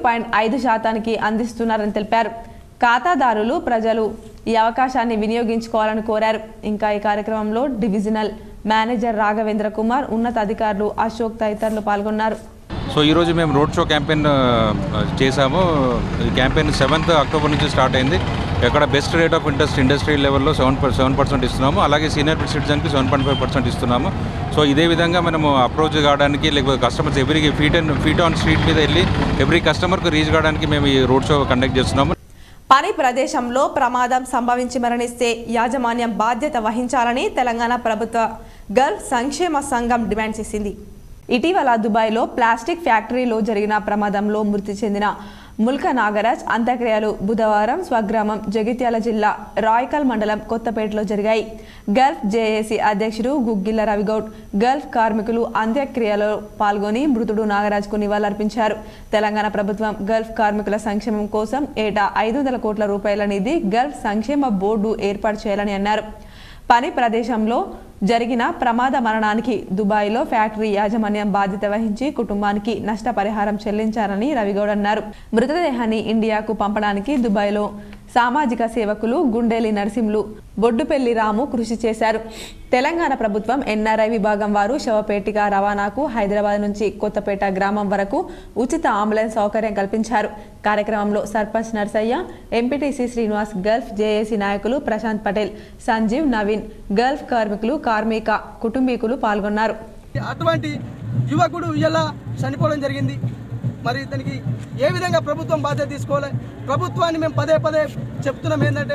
7.5% అందిస్తున్నారని తెలిపారు. ఖాతాదారులు, ప్రజలు ఈ అవకాశాన్ని వినియోగించుకోవాలని కోరారు. ఇంకా ఈ కార్యక్రమంలో డివిజనల్ మేనేజర్ రాఘవేంద్ర కుమార్, ఉన్నతాధికారులు అశోక్ తదితరులు పాల్గొన్నారు. సో ఈరోజు మేము రోడ్ షో క్యాంపెయిన్ చేశాము. ఈ క్యాంపెయిన్ 7th అక్టోబర్ నుంచి స్టార్ట్ అయింది. ఎక్కడ best rate of interest industry లెవెల్లో 7% ఇస్తున్నాము, అలాగే సీనియర్ సిటిజన్కి 7.5% ఇస్తున్నాము. సో ఇదే విధంగా మనము అప్రోచ్ కావడానికి, లేకపోతే customers every feet on street మీద వెళ్ళి ఎవ్రీ కస్టమర్కి రీచ్ కావడానికి మేము ఈ రోడ్ షో కండక్ట్ చేస్తున్నాము. పని ప్రదేశంలో ప్రమాదం సంభవించి మరణిస్తే యాజమాన్యం బాధ్యత వహించాలని తెలంగాణ ప్రభుత్వ గల్ఫ్ సంక్షేమ సంఘం డిమాండ్ చేసింది. ఇటీవల దుబాయ్లో ప్లాస్టిక్ ఫ్యాక్టరీలో జరిగిన ప్రమాదంలో మృతి చెందిన ముల్క నాగరాజ్ అంత్యక్రియలు బుధవారం స్వగ్రామం జగిత్యాల జిల్లా రాయకల్ మండలం కొత్తపేటలో జరిగాయి. గల్ఫ్ జేఏసీ అధ్యక్షుడు గుగ్గిల్ల రవిగౌడ్, గల్ఫ్ కార్మికులు అంత్యక్రియలో పాల్గొని మృతుడు నాగరాజ్కు నివాళులర్పించారు. తెలంగాణ ప్రభుత్వం గల్ఫ్ కార్మికుల సంక్షేమం కోసం ఏటా 500 కోట్ల రూపాయల నిధి గల్ఫ్ సంక్షేమ బోర్డు ఏర్పాటు చేయాలని అన్నారు. పని ప్రదేశంలో జరిగిన ప్రమాద మరణానికి దుబాయ్లో ఫ్యాక్టరీ యాజమాన్యం బాధ్యత వహించి కుటుంబానికి నష్టపరిహారం చెల్లించారని రవిగౌడ్ అన్నారు. మృతదేహాన్ని ఇండియాకు పంపడానికి దుబాయ్లో సామాజిక సేవకులు గుండేలి నరసింహులు, బొడ్డుపెల్లి రాము కృషి చేశారు. తెలంగాణ ప్రభుత్వం ఎన్ఆర్ఐ విభాగం వారు శవపేటిక రవాణాకు హైదరాబాద్ నుంచి కొత్తపేట గ్రామం వరకు ఉచిత అంబులెన్స్ సౌకర్యం కల్పించారు. కార్యక్రమంలో sarpanch Narsaiah, MPTC Srinivas, gulf JAC నాయకులు ప్రశాంత్ పటేల్, సంజీవ్, నవీన్, గల్ఫ్ కార్మికులు, కార్మిక కుటుంబీకులు పాల్గొన్నారు. అటువంటి యువకుడు ఇలా చనిపోవడం జరిగింది. మరి దానికి ఏ విధంగా ప్రభుత్వం బాధ్యత తీసుకోవాలి? ప్రభుత్వాన్ని మేము పదే చెప్తున్నాం ఏంటంటే,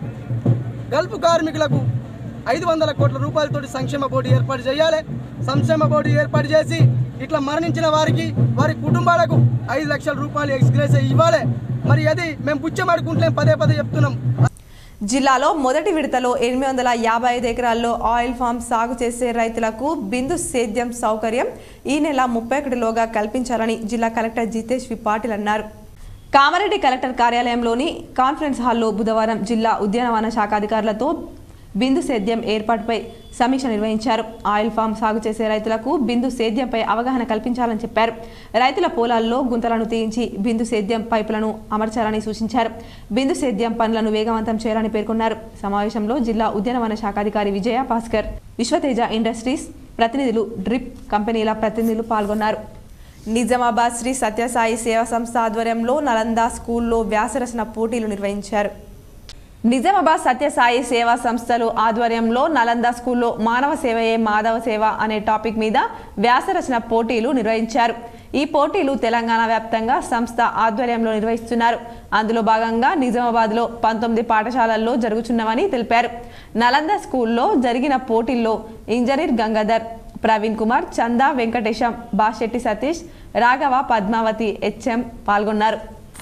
గల్ఫ్ కార్మికులకు 500 కోట్ల రూపాయలతోటి సంక్షేమ బోర్డు ఏర్పాటు చేయాలి. సంక్షేమ బోర్డు ఏర్పాటు చేసి ఇట్లా మరణించిన వారికి, వారి కుటుంబాలకు 5 లక్షల రూపాయలు ఎక్స్గ్రేస్ ఇవ్వాలి. మరి అది మేము పుచ్చమాడుకుంటలేం, పదే చెప్తున్నాం. జిల్లాలో మొదటి విడతలో 855 ఎకరాల్లో ఆయిల్ ఫామ్ సాగు చేసే రైతులకు బిందు సేద్యం సౌకర్యం ఈ నెల 31లోగా కల్పించాలని జిల్లా కలెక్టర్ జితేష్ వి పాటిల్ అన్నారు. కామారెడ్డి కలెక్టర్ కార్యాలయంలోని కాన్ఫరెన్స్ హాల్లో బుధవారం జిల్లా ఉద్యానవన శాఖ అధికారులతో బిందు సేద్యం ఏర్పాటుపై సమీక్ష నిర్వహించారు. ఆయిల్ ఫామ్ సాగు చేసే రైతులకు బిందు సేద్యంపై అవగాహన కల్పించాలని చెప్పారు. రైతుల పొలాల్లో గుంతలను తీయించి బిందు సేద్యం పైపులను అమర్చాలని సూచించారు. బిందు సేద్యం పనులను వేగవంతం చేయాలని పేర్కొన్నారు. సమావేశంలో జిల్లా ఉద్యానవన శాఖ అధికారి విజయ భాస్కర్, విశ్వతేజ ఇండస్ట్రీస్ ప్రతినిధులు, డ్రిప్ కంపెనీల ప్రతినిధులు పాల్గొన్నారు. నిజామాబాద్ శ్రీ సత్యసాయి సేవా సంస్థ ఆధ్వర్యంలో నలంద స్కూల్లో వ్యాసరచన పోటీలు నిర్వహించారు. నిజామాబాద్ సత్యసాయి సేవా సంస్థలు ఆధ్వర్యంలో నలంద స్కూల్లో మానవ సేవయే మాధవ సేవ అనే టాపిక్ మీద వ్యాసరచన పోటీలు నిర్వహించారు. ఈ పోటీలు తెలంగాణ వ్యాప్తంగా సంస్థ ఆధ్వర్యంలో నిర్వహిస్తున్నారు. అందులో భాగంగా నిజామాబాద్లో 19 పాఠశాలల్లో జరుగుతున్నవని తెలిపారు. నలంద స్కూల్లో జరిగిన పోటీల్లో ఇంజనీర్ గంగాధర్, ప్రవీణ్ కుమార్, చందా, వెంకటేశం, బాషెట్టి సతీష్, రాఘవ, పద్మావతి, హెచ్ఎం పాల్గొన్నారు.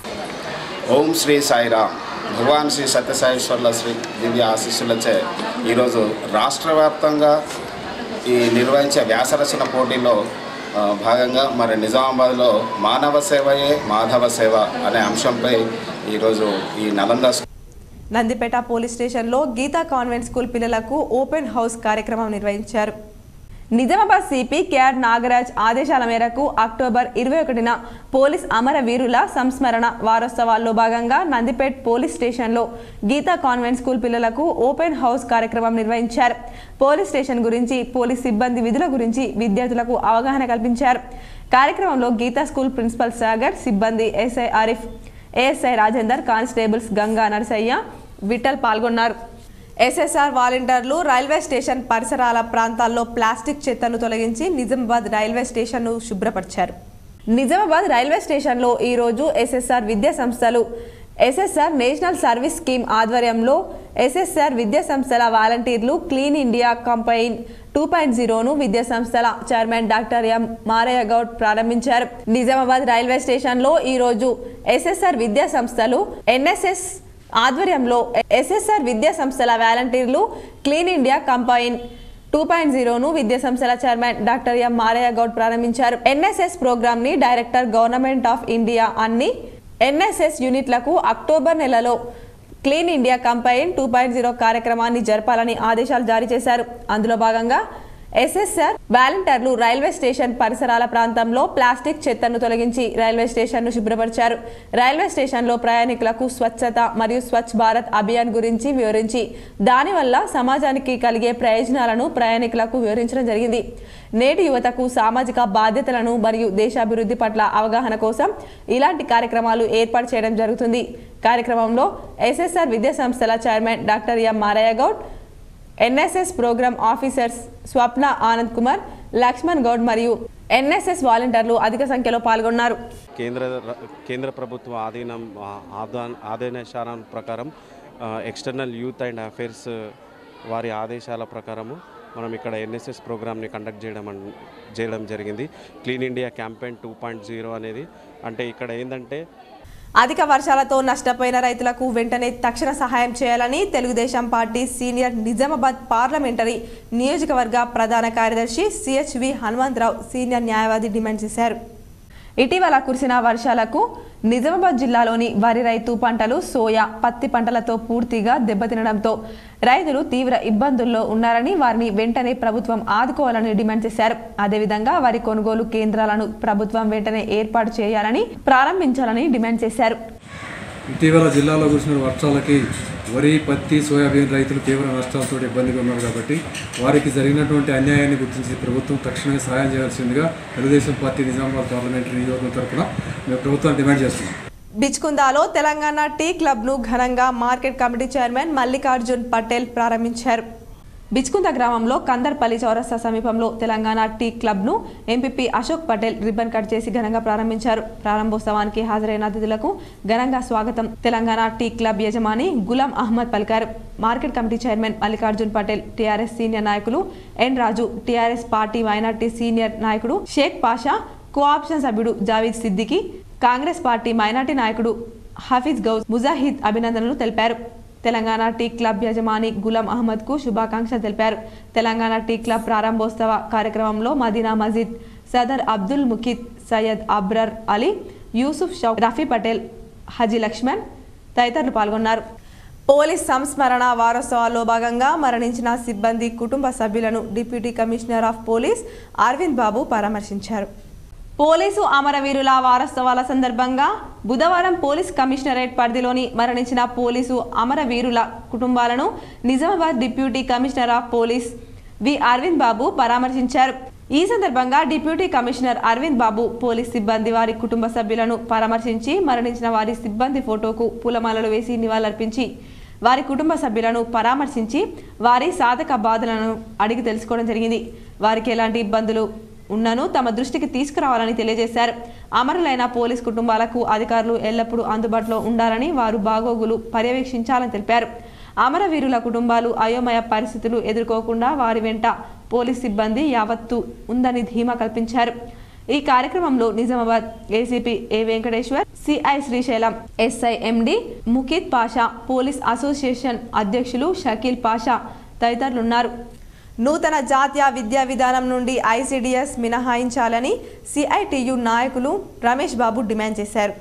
ఓం శ్రీ సాయిరామ్. భగవాన్ శ్రీ సత్యసాయేశ్వర్ల శ్రీ దివ్య ఆశీస్సులచే ఈరోజు రాష్ట్ర వ్యాప్తంగా ఈ నిర్వహించే వ్యాసరచన పోటీలో భాగంగా మరి నిజామాబాద్లో మానవ సేవయే మాధవ సేవ అనే అంశంపై ఈరోజు ఈ నలంద నందిపేట పోలీస్ స్టేషన్లో గీతా కాన్వెంట్ స్కూల్ పిల్లలకు ఓపెన్ హౌస్ కార్యక్రమం నిర్వహించారు. నిజామాబాద్ సిపి కేఆర్ నాగరాజ్ ఆదేశాల మేరకు అక్టోబర్ 21న పోలీస్ అమరవీరుల సంస్మరణ వారోత్సవాల్లో భాగంగా నందిపేట్ పోలీస్ స్టేషన్లో గీతా కాన్వెంట్ స్కూల్ పిల్లలకు ఓపెన్ హౌస్ కార్యక్రమం నిర్వహించారు. పోలీస్ స్టేషన్ గురించి, పోలీస్ సిబ్బంది విధుల గురించి విద్యార్థులకు అవగాహన కల్పించారు. కార్యక్రమంలో గీతా స్కూల్ ప్రిన్సిపల్ సాగర్, సిబ్బంది SI Arif, ASI Rajender, constables Ganga Narasaiah, Vittal పాల్గొన్నారు. ఎస్ఎస్ఆర్ వాలంటీర్లు రైల్వే స్టేషన్ పరిసరాల ప్రాంతాల్లో ప్లాస్టిక్ చెత్తను తొలగించి నిజామాబాద్ రైల్వే స్టేషన్ను శుభ్రపరిచారు. నిజామాబాద్ రైల్వే స్టేషన్లో ఈరోజు ఎస్ఎస్ఆర్ విద్యా సంస్థలు, ఎస్ఎస్ఆర్ నేషనల్ సర్వీస్ స్కీమ్ ఆధ్వర్యంలో ఎస్ఎస్ఆర్ విద్యా సంస్థల వాలంటీర్లు క్లీన్ ఇండియా కంపెయిన్ 2.0ను విద్యా సంస్థల chairman doctor M Maraiah Goud ప్రారంభించారు. నిజామాబాద్ రైల్వే స్టేషన్లో ఈరోజు ఎస్ఎస్ఆర్ విద్యా సంస్థలు, ఎన్ఎస్ఎస్ ఆధ్వర్యంలో ఎస్ఎస్ఆర్ విద్యా సంస్థల వాలంటీర్లు క్లీన్ ఇండియా కంపెయిన్ 2.0ను విద్యా సంస్థల chairman doctor M Maraiah Goud ప్రారంభించారు. ఎన్ఎస్ఎస్ ప్రోగ్రామ్ ని డైరెక్టర్ గవర్నమెంట్ ఆఫ్ ఇండియా అన్ని ఎన్ఎస్ఎస్ యూనిట్లకు అక్టోబర్ నెలలో క్లీన్ ఇండియా కంపెయిన్ 2.0 కార్యక్రమాన్ని జరపాలని ఆదేశాలు జారీ చేశారు. అందులో భాగంగా ఎస్ఎస్ఆర్ వాలంటీర్లు రైల్వే స్టేషన్ పరిసరాల ప్రాంతంలో ప్లాస్టిక్ చెత్తను తొలగించి రైల్వే స్టేషన్ను శుభ్రపరిచారు. రైల్వే స్టేషన్లో ప్రయాణికులకు స్వచ్ఛత మరియు స్వచ్ఛ భారత్ అభియాన్ గురించి వివరించి దానివల్ల సమాజానికి కలిగే ప్రయోజనాలను ప్రయాణికులకు వివరించడం జరిగింది. నేటి యువతకు సామాజిక బాధ్యతలను మరియు దేశాభివృద్ధి పట్ల అవగాహన కోసం ఇలాంటి కార్యక్రమాలు ఏర్పాటు చేయడం జరుగుతుంది. కార్యక్రమంలో ఎస్ఎస్ఆర్ విద్యా సంస్థల chairman doctor M Maraiah Goud, NSS programme officers Swapna Anand Kumar, Lakshman Goud మరియు ఎన్ఎస్ఎస్ వాలంటీర్లు అధిక సంఖ్యలో పాల్గొన్నారు. కేంద్ర ప్రభుత్వ ఆదేశాల ప్రకారం ఎక్స్టర్నల్ యూత్ అండ్ అఫైర్స్ వారి ఆదేశాల ప్రకారము మనం ఇక్కడ ఎన్ఎస్ఎస్ ప్రోగ్రామ్ని కండక్ట్ చేయడం జరిగింది. క్లీన్ ఇండియా క్యాంపెయిన్ 2.0 అనేది అంటే ఇక్కడ ఏంటంటే అధిక వర్షాలతో నష్టపోయిన రైతులకు వెంటనే తక్షణ సహాయం చేయాలని Telugu Desam party senior Nizamabad parliamentary నియోజకవర్గ ప్రధాన కార్యదర్శి సిహెచ్వి హనుమంతరావు సీనియర్ న్యాయవాది డిమాండ్ చేశారు. ఇటీవల కురిసిన వర్షాలకు నిజామాబాద్ జిల్లాలోని వరి రైతు పంటలు, సోయా, పత్తి పంటలతో పూర్తిగా దెబ్బతినడంతో రైతులు తీవ్ర ఇబ్బందుల్లో ఉన్నారని, వారిని వెంటనే ప్రభుత్వం ఆదుకోవాలని డిమాండ్ చేశారు. అదేవిధంగా వరి కొనుగోలు కేంద్రాలను ప్రభుత్వం వెంటనే ఏర్పాటు చేయాలని, ప్రారంభించాలని డిమాండ్ చేశారు. ఇటీవల జిల్లాలో కురిసిన వర్షాలకి వరి, పత్తి, సోయాబీన్ రైతులు తీవ్ర నష్టాలతో ఇబ్బందిగా ఉన్నారు కాబట్టి వారికి జరిగినటువంటి అన్యాయాన్ని గుర్తించి ప్రభుత్వం తక్షణమే సహాయం చేయాల్సిందిగా తెలుగుదేశం పార్టీ నిజామాబాద్ పార్లమెంటరీ నియోజకవర్గం తరఫున మేము ప్రభుత్వాన్ని డిమాండ్ చేస్తున్నాం. బిచ్కుందాలో తెలంగాణ టీ క్లబ్ను ఘనంగా market committee chairman Mallikarjun Patel ప్రారంభించారు. బిచ్కుంద గ్రామంలో కందర్పల్లి చౌరస్తా సమీపంలో తెలంగాణ టీ క్లబ్ను MPP Ashok Patel ribbon cut చేసి ఘనంగా ప్రారంభించారు. ప్రారంభోత్సవానికి హాజరైన అతిథులకు ఘనంగా స్వాగతం తెలంగాణ టీ క్లబ్ యజమాని గులాం అహ్మద్ పలికారు. Market committee chairman Mallikarjun Patel, TRS senior నాయకులు N Raju, TRS party minority senior నాయకుడు షేక్ పాషా, కోఆప్షన్ సభ్యుడు Javeed Siddiqui, Congress party minority నాయకుడు హఫీజ్ గౌజ్ ముజాహిద్ అభినందనలు తెలిపారు. తెలంగాణ టీ క్లబ్ యజమాని గులాం అహ్మద్ కు శుభాకాంక్షలు తెలిపారు. తెలంగాణ టీ క్లబ్ ప్రారంభోత్సవ కార్యక్రమంలో మదీనా మజీద్ సదర్ అబ్దుల్ ముఖీద్, సయ్యద్ అబ్రర్ అలీ, యూసుఫ్ షౌక్, రఫీ పటేల్, హజీ లక్ష్మణ్ తదితరులు పాల్గొన్నారు. పోలీస్ సంస్మరణ వారోత్సవాల్లో భాగంగా మరణించిన సిబ్బంది కుటుంబ సభ్యులను deputy commissioner of police Aravind Babu పరామర్శించారు. పోలీసు అమరవీరుల వారోత్సవాల సందర్భంగా బుధవారం పోలీస్ కమిషనరేట్ పరిధిలోని మరణించిన పోలీసు అమరవీరుల కుటుంబాలను Nizamabad deputy commissioner of police V Aravind Babu పరామర్శించారు. ఈ సందర్భంగా deputy commissioner Aravind Babu police సిబ్బంది వారి కుటుంబ సభ్యులను పరామర్శించి మరణించిన వారి సిబ్బంది ఫోటోకు పూలమాలలు వేసి నివాళులర్పించి వారి కుటుంబ సభ్యులను పరామర్శించి వారి సాధక బాధలను అడిగి తెలుసుకోవడం జరిగింది. వారికి ఎలాంటి ఇబ్బందులు ఉన్నను తమ దృష్టికి తీసుకురావాలని తెలియజేశారు. అమరులైన పోలీస్ కుటుంబాలకు అధికారులు ఎల్లప్పుడూ అందుబాటులో ఉండాలని, వారు బాగోగులు పర్యవేక్షించాలని తెలిపారు. అమరవీరుల కుటుంబాలు అయోమయ పరిస్థితులు ఎదుర్కోకుండా వారి వెంట పోలీస్ సిబ్బంది యావత్తు ఉందని ధీమా కల్పించారు. ఈ కార్యక్రమంలో Nizamabad ACP A Venkateshwar, CI Srisailam, SI MD Mukith Pasha, police association అధ్యక్షులు షకీల్ పాషా తదితరులున్నారు. నూతన జాతీయ విద్యా విధానం నుండి ఐసీడీఎస్ మినహాయించాలని సిఐటియు నాయకులు రమేష్ బాబు డిమాండ్ చేశారు.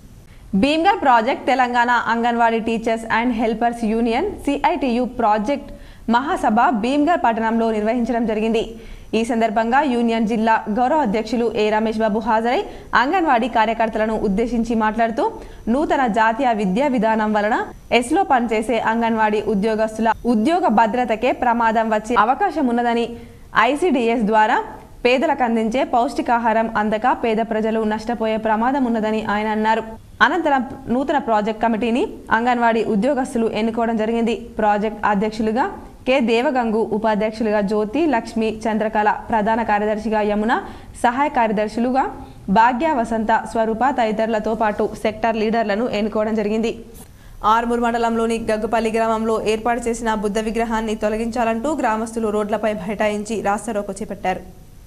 Bheemgal project Telangana anganwadi teachers and helpers union CITU project మహాసభ భీమ్గల్ పట్టణంలో నిర్వహించడం జరిగింది. ఈ సందర్భంగా యూనియన్ జిల్లా గౌరవ అధ్యక్షులు ఏ రమేష్ బాబు హాజరై అంగన్వాడీ కార్యకర్తలను ఉద్దేశించి మాట్లాడుతూ నూతన జాతీయ విద్యా విధానం వలన ఎస్లో పనిచేసే అంగన్వాడీ ఉద్యోగస్తుల ఉద్యోగ భద్రతకే ప్రమాదం వచ్చే అవకాశం ఉన్నదని, ఐసీడీఎస్ ద్వారా పేదలకు అందించే పౌష్టికాహారం అందక పేద ప్రజలు నష్టపోయే ప్రమాదం ఉన్నదని ఆయన అన్నారు. అనంతరం నూతన ప్రాజెక్ట్ కమిటీని అంగన్వాడీ ఉద్యోగస్తులు ఎన్నుకోవడం జరిగింది. ప్రాజెక్ట్ అధ్యక్షులుగా కె దేవగంగు, ఉపాధ్యక్షులుగా జ్యోతి, లక్ష్మి, చంద్రకళ, ప్రధాన కార్యదర్శిగా యమున, సహాయ కార్యదర్శులుగా భాగ్య, వసంత, స్వరూప తదితరులతో పాటు సెక్టార్ లీడర్లను ఎన్నుకోవడం జరిగింది. ఆర్మూర్ మండలంలోని గగ్గుపల్లి గ్రామంలో ఏర్పాటు చేసిన బుద్ధ విగ్రహాన్ని తొలగించాలంటూ గ్రామస్తులు రోడ్లపై బైఠాయించి రాస్తారోకో చేపట్టారు.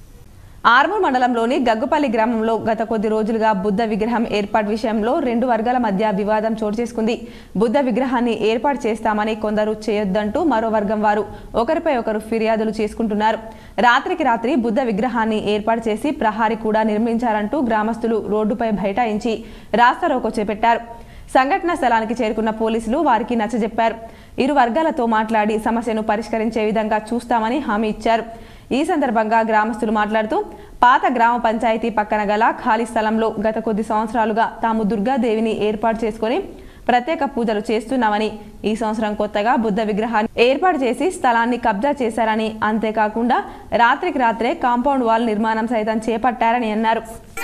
ఆర్మూర్ మండలంలోని గగ్గుపల్లి గ్రామంలో గత కొద్ది రోజులుగా బుద్ధ విగ్రహం ఏర్పాటు విషయంలో రెండు వర్గాల మధ్య వివాదం చోటు చేసుకుంది. బుద్ధ విగ్రహాన్ని ఏర్పాటు చేస్తామని కొందరు చేయొద్దంటూ మరో వర్గం వారు ఒకరిపై ఒకరు ఫిర్యాదులు చేసుకుంటున్నారు. రాత్రికి రాత్రి బుద్ధ విగ్రహాన్ని ఏర్పాటు చేసి ప్రహారీ కూడా నిర్మించారంటూ గ్రామస్తులు రోడ్డుపై బైఠాయించి రాస్తారోకో చేపట్టారు. సంఘటన స్థలానికి చేరుకున్న పోలీసులు వారికి నచ్చజెప్పారు. ఇరు వర్గాలతో మాట్లాడి సమస్యను పరిష్కరించే విధంగా చూస్తామని హామీ ఇచ్చారు. ఈ సందర్భంగా గ్రామస్తులు మాట్లాడుతూ పాత గ్రామ పంచాయతీ పక్కన గల ఖాళీ స్థలంలో గత కొద్ది సంవత్సరాలుగా తాము దుర్గాదేవిని ఏర్పాటు చేసుకుని ప్రత్యేక పూజలు చేస్తున్నామని, ఈ సంవత్సరం కొత్తగా బుద్ధ విగ్రహాన్ని ఏర్పాటు చేసి స్థలాన్ని కబ్జా చేశారని, అంతేకాకుండా రాత్రికి రాత్రే కాంపౌండ్ వాల్ నిర్మాణం సైతం చేపట్టారని అన్నారు.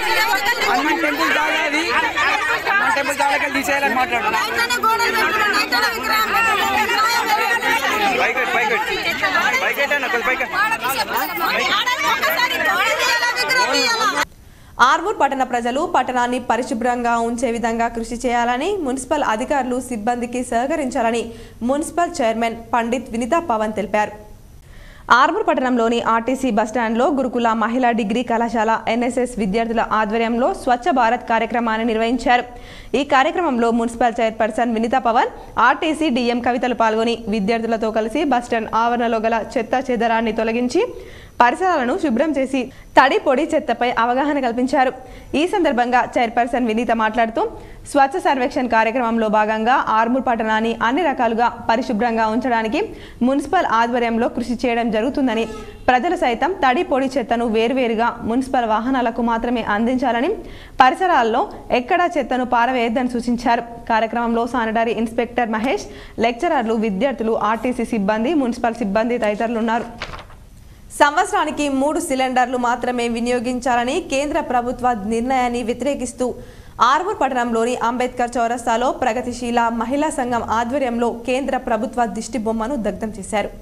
ఆర్మూర్ పట్టణ ప్రజలు పట్టణాన్ని పరిశుభ్రంగా ఉంచే విధంగా కృషి చేయాలని, మున్సిపల్ అధికారులు సిబ్బందికి సహకరించాలని మున్సిపల్ చైర్మన్ పండిత్ వినితా పవన్ తెలిపారు. ఆర్మూర్ పట్టణంలోని ఆర్టీసీ బస్టాండ్లో గురుకుల మహిళా డిగ్రీ కళాశాల ఎన్ఎస్ఎస్ విద్యార్థుల ఆధ్వర్యంలో స్వచ్ఛ భారత్ కార్యక్రమాన్ని నిర్వహించారు. ఈ కార్యక్రమంలో municipal chairperson Vinitha Pavan, RTC DM కవితలు పాల్గొని విద్యార్థులతో కలిసి బస్టాండ్ ఆవరణలో గల చెత్త చెదరాన్ని తొలగించి పరిసరాలను శుభ్రం చేసి తడి పొడి చెత్తపై అవగాహన కల్పించారు. ఈ సందర్భంగా చైర్పర్సన్ వినీత మాట్లాడుతూ స్వచ్ఛ సర్వేక్షణ్ కార్యక్రమంలో భాగంగా ఆర్మూర్ పట్టణాన్ని అన్ని రకాలుగా పరిశుభ్రంగా ఉంచడానికి మున్సిపల్ ఆధ్వర్యంలో కృషి చేయడం జరుగుతుందని, ప్రజలు సైతం తడి పొడి చెత్తను వేర్వేరుగా మున్సిపల్ వాహనాలకు మాత్రమే అందించాలని, పరిసరాల్లో ఎక్కడా చెత్తను పారవేయొద్దని సూచించారు. కార్యక్రమంలో శానిటరీ ఇన్స్పెక్టర్ మహేష్, లెక్చరర్లు, విద్యార్థులు, ఆర్టీసీ సిబ్బంది, మున్సిపల్ సిబ్బంది తదితరులున్నారు. సంవత్సరానికి 3 సిలిండర్లు మాత్రమే వినియోగించాలని కేంద్ర ప్రభుత్వ నిర్ణయాన్ని వ్యతిరేకిస్తూ ఆర్మూర్ పట్టణంలోని అంబేద్కర్ చౌరస్తాలో ప్రగతిశీల మహిళా సంఘం ఆధ్వర్యంలో కేంద్ర ప్రభుత్వ దిష్టి బొమ్మను దగ్ధం చేశారు.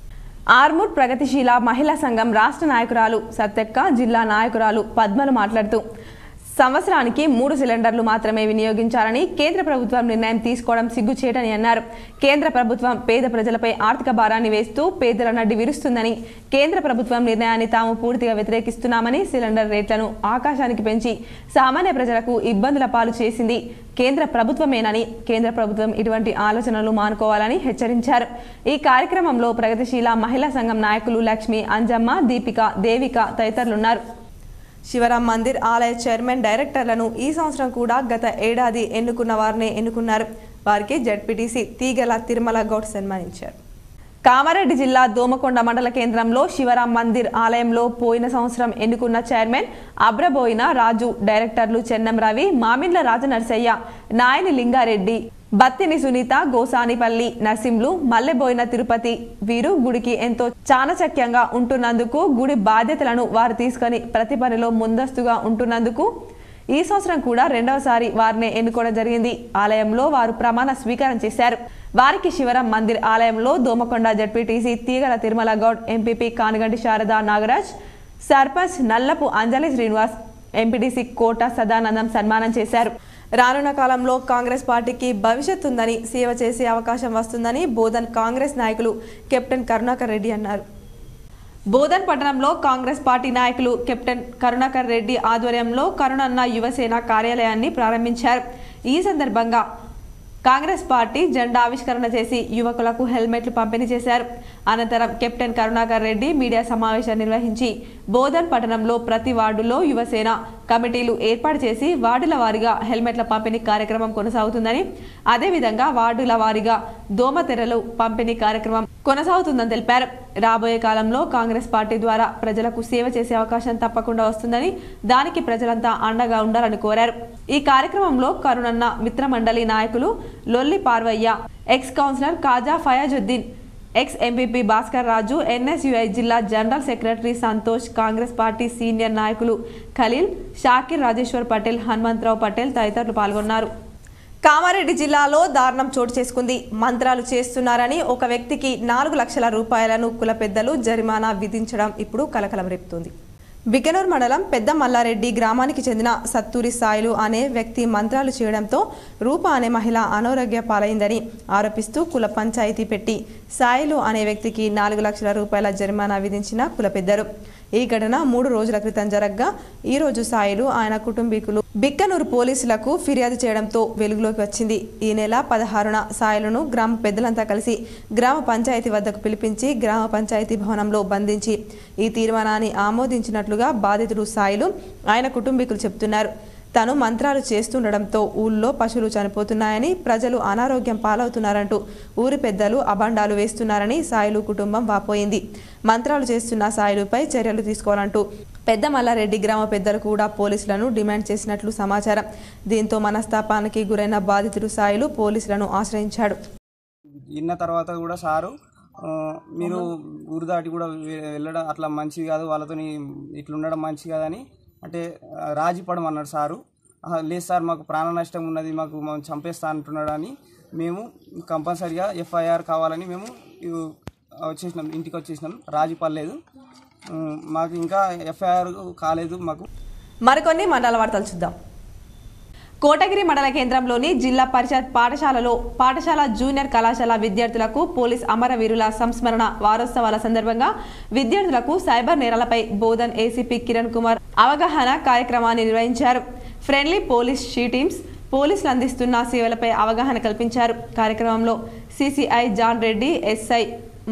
ఆర్మూర్ ప్రగతిశీల మహిళా సంఘం రాష్ట్ర నాయకురాలు సత్యక్క, జిల్లా నాయకురాలు పద్మలు మాట్లాడుతూ సంవత్సరానికి 3 సిలిండర్లు మాత్రమే వినియోగించాలని కేంద్ర ప్రభుత్వం నిర్ణయం తీసుకోవడం సిగ్గుచేటని అన్నారు. కేంద్ర ప్రభుత్వం పేద ప్రజలపై ఆర్థిక భారాన్ని వేస్తూ పేదల నడ్డి విరుస్తుందని, కేంద్ర ప్రభుత్వం నిర్ణయాన్ని తాము పూర్తిగా వ్యతిరేకిస్తున్నామని, సిలిండర్ రేట్లను ఆకాశానికి పెంచి సామాన్య ప్రజలకు ఇబ్బందుల పాలు చేసింది కేంద్ర ప్రభుత్వమేనని, కేంద్ర ప్రభుత్వం ఇటువంటి ఆలోచనలు మానుకోవాలని హెచ్చరించారు. ఈ కార్యక్రమంలో ప్రగతిశీల మహిళా సంఘం నాయకులు లక్ష్మి, అంజమ్మ, దీపిక, దేవిక తదితరులున్నారు. శివరాం మందిర్ ఆలయ చైర్మన్, డైరెక్టర్లను ఈ సంవత్సరం కూడా గత ఏడాది ఎన్నుకున్న వారినే ఎన్నుకున్నారు. వారికి జడ్పీటీసీ తీగల తిరుమల గౌడ్ సన్మానించారు. కామారెడ్డి జిల్లా దోమకొండ మండల కేంద్రంలో శివరాం మందిర్ ఆలయంలో పోయిన సంవత్సరం ఎన్నుకున్న చైర్మన్ అబ్రబోయిన రాజు, డైరెక్టర్లు చెన్నం రవి, మామిండ్ల రాజనర్సయ్య, నాయని లింగారెడ్డి, బత్తిని సునీత, గోసానిపల్లి నర్సింలు, మల్లెబోయిన తిరుపతి వీరు గుడికి ఎంతో చానచక్యంగా ఉంటున్నందుకు, గుడి బాధ్యతలను వారు తీసుకొని ప్రతి పనిలో ముందస్తుగా ఉంటున్నందుకు ఈ సంవత్సరం కూడా రెండవసారి వారిని ఎన్నుకోవడం జరిగింది. ఆలయంలో వారు ప్రమాణ స్వీకారం చేశారు. వారికి శివరాం మందిర్ ఆలయంలో Domakonda ZPTC Teegala Tirumala Goud, MPP Kanaganti Sharada Nagaraj, sarpanch Nallapu Anjali Srinivas, MPTC Kota Sadanandam సన్మానం చేశారు. రానున్న కాలంలో కాంగ్రెస్ పార్టీకి భవిష్యత్తు ఉందని, సేవ చేసే అవకాశం వస్తుందని బోధన్ కాంగ్రెస్ నాయకులు కెప్టెన్ కరుణాకర్ రెడ్డి అన్నారు. బోధన్ పట్టణంలో కాంగ్రెస్ పార్టీ నాయకులు కెప్టెన్ కరుణాకర్ రెడ్డి ఆధ్వర్యంలో కరుణన్న యువసేన కార్యాలయాన్ని ప్రారంభించారు. ఈ సందర్భంగా కాంగ్రెస్ పార్టీ జెండా ఆవిష్కరణ చేసి యువకులకు హెల్మెట్లు పంపిణీ చేశారు. అనంతరం కెప్టెన్ కరుణాకర్ రెడ్డి మీడియా సమావేశం నిర్వహించి బోధన్ పట్టణంలో ప్రతి వార్డులో యువసేన కమిటీలు ఏర్పాటు చేసి వార్డుల వారీగా హెల్మెట్ల పంపిణీ కార్యక్రమం కొనసాగుతుందని, అదేవిధంగా వార్డుల వారీగా దోమతెరలు పంపిణీ కార్యక్రమం కొనసాగుతుందని తెలిపారు. రాబోయే కాలంలో కాంగ్రెస్ పార్టీ ద్వారా ప్రజలకు సేవ చేసే అవకాశం తప్పకుండా వస్తుందని, దానికి ప్రజలంతా అండగా ఉండాలని కోరారు. ఈ కార్యక్రమంలో కరుణన్న మిత్రమండలి నాయకులు Lolli Parvaiah, ex councillor Khaja Fayazuddin, ex MPP Bhaskar Raju, NSUI జిల్లా general secretary Santosh, Congress party senior నాయకులు ఖలీల్, షాకిర్, రాజేశ్వర్ పటేల్, హనుమంతరావు పటేల్ తదితరులు పాల్గొన్నారు. కామారెడ్డి జిల్లాలో దారుణం చోటు చేసుకుంది. మంత్రాలు చేస్తున్నారని ఒక వ్యక్తికి 4 లక్షల రూపాయలను కుల పెద్దలు జరిమానా విధించడం ఇప్పుడు కలకలం రేపుతోంది. బికనూర్ మండలం పెద్ద మల్లారెడ్డి గ్రామానికి చెందిన సత్తూరి సాయిలు అనే వ్యక్తి మంత్రాలు చేయడంతో రూప అనే మహిళ అనారోగ్య పాలైందని ఆరోపిస్తూ కుల పంచాయతీ పెట్టి సాయిలు అనే వ్యక్తికి 4 లక్షల రూపాయల జరిమానా విధించిన కుల పెద్దలు. ఈ ఘటన 3 రోజుల క్రితం జరగగా ఈ రోజు సాయిలు ఆయన కుటుంబీకులు బిక్కనూరు పోలీసులకు ఫిర్యాదు చేయడంతో వెలుగులోకి వచ్చింది. ఈ నెల 16న సాయిలను గ్రామ పెద్దలంతా కలిసి గ్రామ పంచాయతీ వద్దకు పిలిపించి గ్రామ పంచాయతీ భవనంలో బంధించి ఈ తీర్మానాన్ని ఆమోదించినట్లుగా బాధితుడు సాయిలు ఆయన కుటుంబీకులు చెబుతున్నారు. తను మంత్రాలు చేస్తుండడంతో ఊళ్ళో పశువులు చనిపోతున్నాయని, ప్రజలు అనారోగ్యం పాలవుతున్నారంటూ ఊరి పెద్దలు అబండాలు వేస్తున్నారని సాయిలు కుటుంబం వాపోయింది. మంత్రాలు చేస్తున్న సాయిలుపై చర్యలు తీసుకోవాలంటూ పెద్ద మల్లారెడ్డి గ్రామ పెద్దలు కూడా పోలీసులను డిమాండ్ చేసినట్లు సమాచారం. దీంతో మనస్తాపానికి గురైన బాధితుడు సాయిలు పోలీసులను ఆశ్రయించాడు. ఇన్న తర్వాత కూడా సారు మీరు ఊరు దాటి కూడా వెళ్ళడం అట్లా మంచిది కాదు, వాళ్ళతో ఇట్లా ఉండడం మంచిది కాదని అంటే రాజీ పడమన్నాడు సారు. లేదు సార్ మాకు ప్రాణ నష్టం ఉన్నది, మాకు చంపేస్తా అంటున్నాడు అని మేము కంపల్సరిగా ఎఫ్ఐఆర్ కావాలని మేము వచ్చేసినాం, ఇంటికి వచ్చేసినాం. రాజీ పడలేదు, మాకు ఇంకా ఎఫ్ఐఆర్ కాలేదు. మాకు మరికొన్ని మండల వార్తలు చూద్దాం. కోటగిరి మండల కేంద్రంలోని జిల్లా పరిషత్ పాఠశాల జూనియర్ కళాశాల విద్యార్థులకు పోలీస్ అమరవీరుల సంస్మరణ వారోత్సవాల సందర్భంగా విద్యార్థులకు సైబర్ నేరాలపై బోధన్ ఏసీపీ కిరణ్ కుమార్ అవగాహన కార్యక్రమాన్ని నిర్వహించారు. ఫ్రెండ్లీ పోలీస్ షీ టీమ్స్ పోలీసులు అందిస్తున్న సేవలపై అవగాహన కల్పించారు. కార్యక్రమంలో CCI Jan Reddy, SI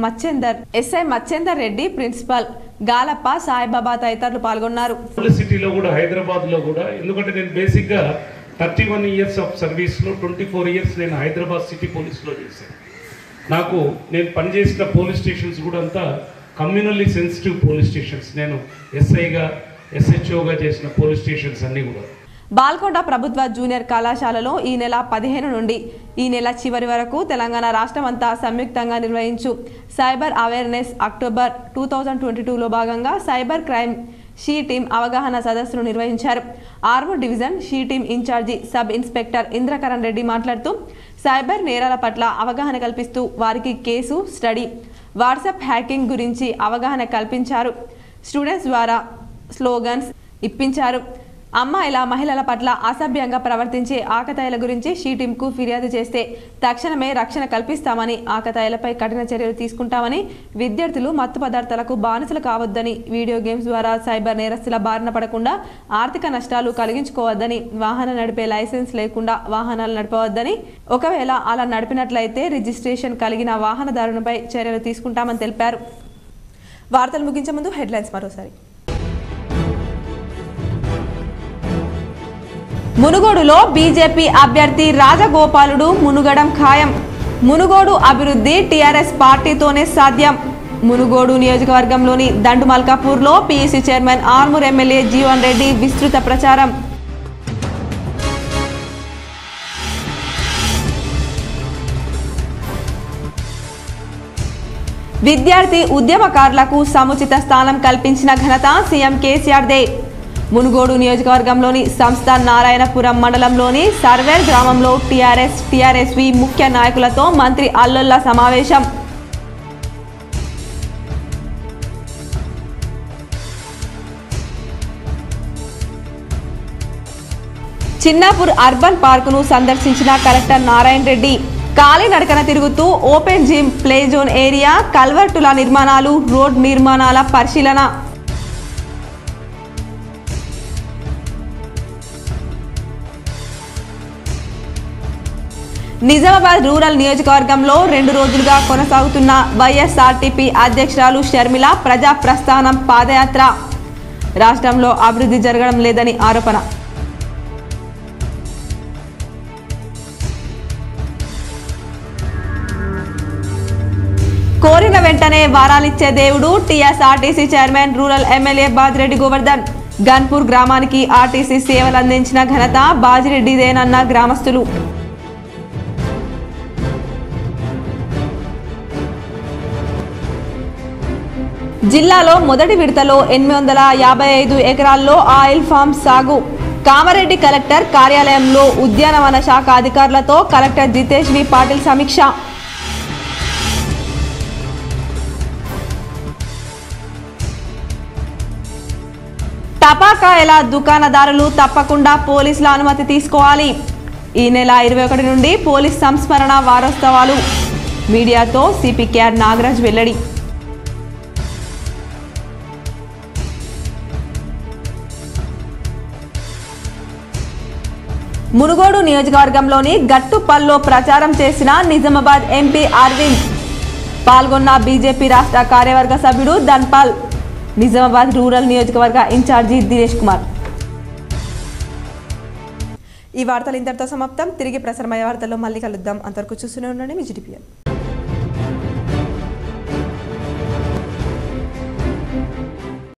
Macchender Reddy, principal Galappa, Saibaba తదితరులు పాల్గొన్నారు. సిటీలో కూడా హైదరాబాద్ లో కూడా, ఎందుకంటే నేను బేసిక్ గా 31 ఇయర్స్ ఆఫ్ సర్వీస్లో 24 ఇయర్స్ నేను హైదరాబాద్ సిటీ పోలీస్లో చేశాను. నేను పనిచేసిన పోలీస్ స్టేషన్స్ కూడా అంతా కమ్యూనల్లీ సెన్సిటివ్ పోలీస్ స్టేషన్స్. నేను ఎస్ఐగా ఎస్హెచ్ఓగా చేసిన పోలీస్ స్టేషన్స్ అన్నీ కూడా. బాల్కొండ ప్రభుత్వ జూనియర్ కళాశాలలో ఈ నెల 15 నుండి ఈ నెల చివరి వరకు తెలంగాణ రాష్ట్రమంతా సంయుక్తంగా నిర్వహించు సైబర్ అవేర్నెస్ అక్టోబర్ 2022లో భాగంగా సైబర్ క్రైమ్ షీ టీం అవగాహన సదస్సును నిర్వహించారు. Armoor division she team incharge sub inspector Indrakaran Reddy మాట్లాడుతూ సైబర్ నేరాల పట్ల అవగాహన కల్పిస్తూ వారికి కేసు స్టడీ, వాట్సాప్ హ్యాకింగ్ గురించి అవగాహన కల్పించారు. స్టూడెంట్స్ ద్వారా స్లోగన్స్ ఇప్పించారు. అమ్మాయిల మహిళల పట్ల అసభ్యంగా ప్రవర్తించే ఆకతాయిల గురించి షీ టీంకు ఫిర్యాదు చేస్తే తక్షణమే రక్షణ కల్పిస్తామని, ఆకతాయిలపై కఠిన చర్యలు తీసుకుంటామని, విద్యార్థులు మత్తు పదార్థాలకు బానిసలు కావద్దని, వీడియో గేమ్స్ ద్వారా సైబర్ నేరస్తుల బారిన పడకుండా ఆర్థిక నష్టాలు కలిగించుకోవద్దని, వాహనం నడిపే లైసెన్స్ లేకుండా వాహనాలు నడపవద్దని, ఒకవేళ అలా నడిపినట్లయితే రిజిస్ట్రేషన్ కలిగిన వాహనదారునిపై చర్యలు తీసుకుంటామని తెలిపారు. వార్తలు ముగించే ముందు హెడ్లైన్స్ మరోసారి. మునుగోడులో బీజేపీ అభ్యర్థి రాజగోపాలుడు మునుగడం ఖాయం. మునుగోడు అభివృద్ధి టీఆర్ఎస్ పార్టీతోనే సాధ్యం. మునుగోడు నియోజకవర్గంలోని దండుమల్కాపూర్లో PC chairman Armoor MLA Jeevan Reddy విస్తృత ప్రచారం. విద్యార్థి ఉద్యమకారులకు సముచిత స్థానం కల్పించిన ఘనత సీఎం కేసీఆర్దే. మునుగోడు నియోజకవర్గంలోని సంస్థ నారాయణపురం మండలంలోని సర్వేర్ గ్రామంలో టీఆర్ఎస్వి ముఖ్య నాయకులతో మంత్రి అల్లొల్లా సమావేశం. చిన్నాపూర్ అర్బన్ పార్కును సందర్శించిన కలెక్టర్ నారాయణ రెడ్డి. కాలినడకన తిరుగుతూ open gym, play zone area, కల్వర్టుల నిర్మాణాలు, రోడ్ నిర్మాణాల పరిశీలన. నిజామాబాద్ రూరల్ నియోజకవర్గంలో 2 రోజులుగా కొనసాగుతున్న వైఎస్ఆర్టీపీ అధ్యక్షురాలు షర్మిల ప్రజా ప్రస్థానం పాదయాత్ర. రాష్ట్రంలో అభివృద్ధి జరగడం లేదని ఆరోపణ. కోరిన వెంటనే వారాలిచ్చే దేవుడు TSRTC chairman rural MLA Bajireddy Govardhan. Ganpur గ్రామానికి ఆర్టీసీ సేవలు అందించిన ఘనత బాజిరెడ్డిదేనన్న గ్రామస్తులు. జిల్లాలో మొదటి విడతలో 855 ఎకరాల్లో ఆయిల్ ఫామ్ సాగు. కామారెడ్డి కలెక్టర్ కార్యాలయంలో ఉద్యానవన శాఖ అధికారులతో కలెక్టర్ జితేష్ వి పాటిల్ సమీక్ష. టపాకాయల దుకాణదారులు తప్పకుండా పోలీసుల అనుమతి తీసుకోవాలి. ఈ నెల 21 నుండి పోలీస్ సంస్మరణ వారోత్సవాలు. మీడియాతో సిపి కేఆర్ నాగరాజ్ వెల్లడి. మునుగోడు నియోజకవర్గంలోని గట్టుపల్లో ప్రచారం చేసిన నిజామాబాద్ ఎంపీ అరవింద్. పాల్గొన్న బీజేపీ రాష్ట్ర కార్యవర్గ సభ్యుడు ధన్పాల్. నిజామాబాద్ రూరల్ నియోజకవర్గ ఇన్ఛార్జి దినేష్ కుమార్. ఈ వార్తలు ఇంతటితో సమాప్తం. తిరిగి ప్రసారమయ్యే వార్తల్లో మళ్ళీ కలుద్దాం. అంతవరకు చూస్తూనే ఉండండి మీ GTPN.